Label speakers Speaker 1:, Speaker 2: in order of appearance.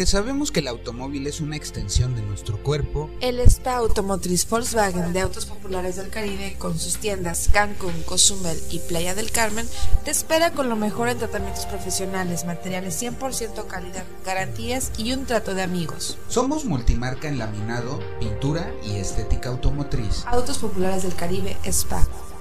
Speaker 1: Aunque sabemos que el automóvil es una extensión de nuestro cuerpo,
Speaker 2: el Spa Automotriz Volkswagen de Autos Populares del Caribe, con sus tiendas Cancún, Cozumel y Playa del Carmen, te espera con lo mejor en tratamientos profesionales, materiales 100% calidad, garantías y un trato de amigos.
Speaker 1: somos multimarca en laminado, pintura y estética automotriz.
Speaker 2: Autos Populares del Caribe Spa.